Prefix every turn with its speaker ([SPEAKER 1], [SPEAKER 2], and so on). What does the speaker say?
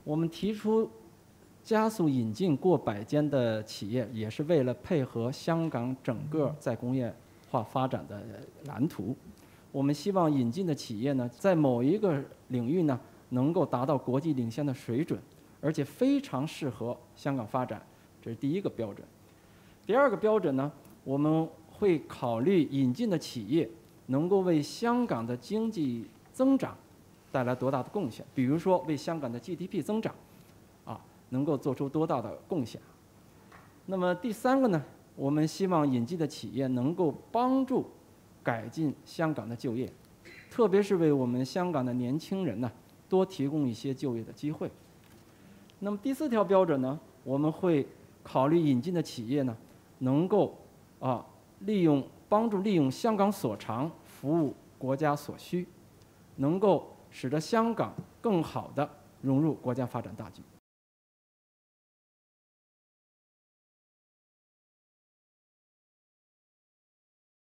[SPEAKER 1] 我们提出加速引进过百间的企业，也是为了配合香港整个再工业化发展的蓝图。我们希望引进的企业呢，在某一个领域呢，能够达到国际领先的水准，而且非常适合香港发展，这是第一个标准。第二个标准呢，我们会考虑引进的企业能够为香港的经济增长带来多大的贡献，比如说为香港的 GDP 增长，能够做出多大的贡献。那么第三个呢，我们希望引进的企业能够帮助改进香港的就业，特别是为我们香港的年轻人呢多提供一些就业的机会。那么第四条标准呢，我们会考虑引进的企业呢，能够帮助利用香港所长服务国家所需，能够使得香港更好地融入国家发展大局。